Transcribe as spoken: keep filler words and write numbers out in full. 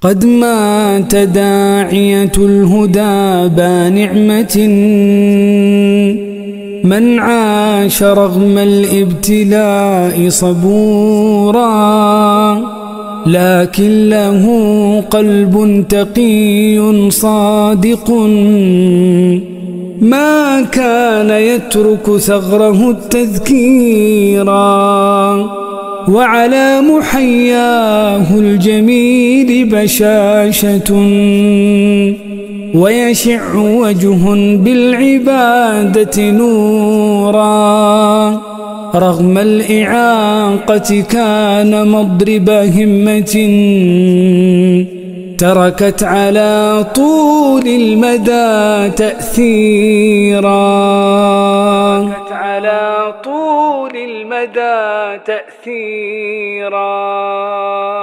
قد مات داعية الهدى بانعمة، من عاش رغم الابتلاء صبورا، لكن له قلب تقي صادق، ما كان يترك ثغره التذكيرا، وعلى محياه الجميل بشاشة، ويشع وجه بالعبادة نورا، رغم الإعاقة كان مضرب همة، تركت على طول المدى تأثيرا، تركت على طول المدى تأثيرا.